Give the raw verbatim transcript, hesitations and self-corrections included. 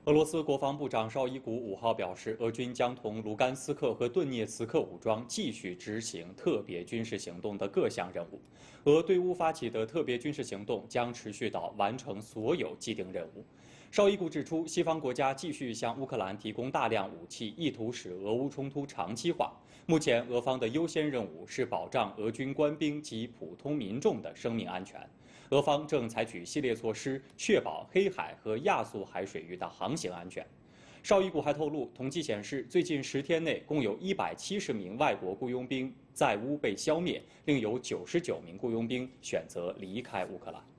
俄罗斯国防部长绍伊古五号表示，俄军将同卢甘斯克和顿涅茨克武装继续执行特别军事行动的各项任务。俄对乌发起的特别军事行动将持续到完成所有既定任务。绍伊古指出，西方国家继续向乌克兰提供大量武器，意图使俄乌冲突长期化。目前，俄方的优先任务是保障俄军官兵及普通民众的生命安全。俄方正采取系列措施，确保黑海和亚速海水域的航行安全。绍伊古还透露，统计显示，最近十天内共有一百七十名外国雇佣兵在乌被消灭，另有九十九名雇佣兵选择离开乌克兰。